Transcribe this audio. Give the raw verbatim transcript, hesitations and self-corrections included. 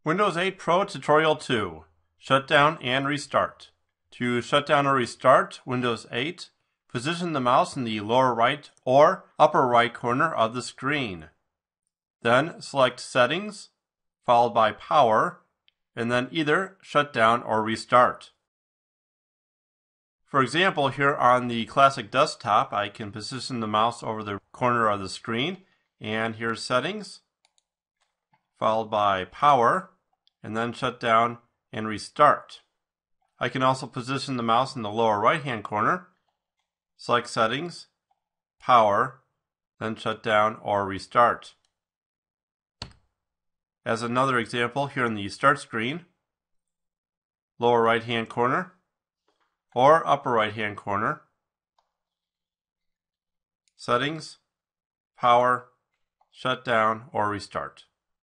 Windows eight Pro Tutorial two. Shutdown and restart. To shut down or restart Windows eight, position the mouse in the lower right or upper right corner of the screen. Then select Settings, followed by Power, and then either shut down or restart. For example, here on the classic desktop, I can position the mouse over the corner of the screen, and here's Settings, followed by Power, and then shut down and restart. I can also position the mouse in the lower right hand corner, select Settings, Power, then shut down or restart. As another example, here in the Start screen, lower right hand corner or upper right hand corner, Settings, Power, shut down or restart.